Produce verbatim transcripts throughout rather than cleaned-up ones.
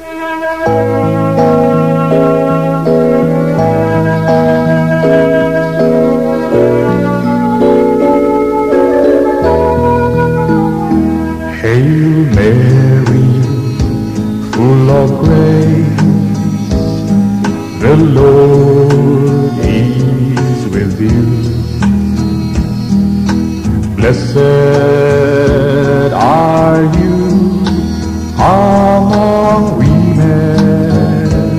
Hail Mary, full of grace, the Lord is with you. Blessed are you among women,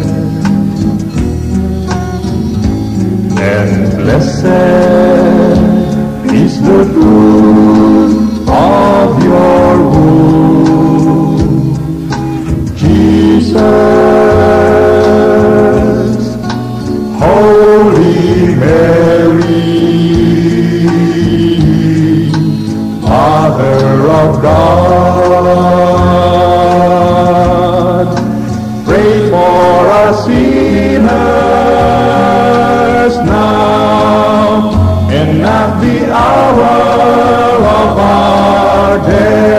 and blessed is the fruit of your womb, Jesus. Holy Mary, Mother of God, pray for us sinners now and at the hour of our death.